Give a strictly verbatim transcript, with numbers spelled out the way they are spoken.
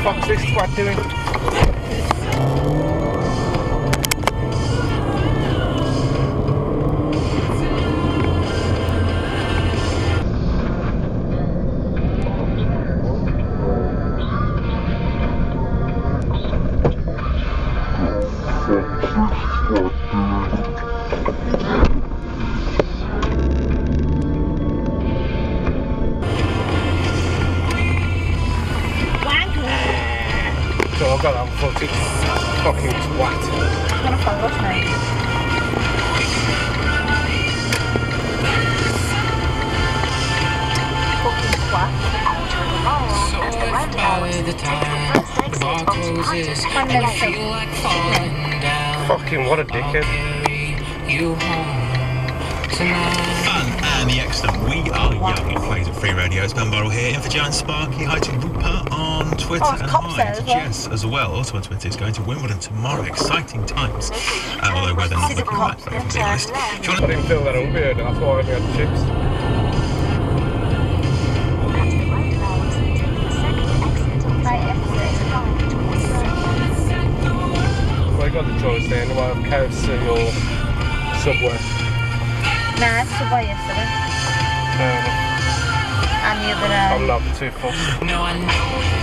fuck's this twat doing? So I've got that foot, it's fucking twat. I'm gonna follow us, mate. Fucking twat. So if by the time the bar closes and you feel like falling down, Fucking what a dickhead. I'll carry you home tonight. Fun and the excellent We Are Young. It plays at Free Radio. It's Ben Burrell here. In for Jan Sparky. Hi to Rupert on Twitter. Oh, it's and cops hi there to as well. Jess as well. Also on Twitter. It's going to Wimbledon tomorrow. Exciting times. Uh, although weather not looking that great, if I'm being honest. If you I want didn't feel that hungry and that's why I only had the chips. Well, I got the choice then, do I have K F C or Subway? Nah, it's Subway yesterday. Um, And the other day. I'm not too fussed. No, I know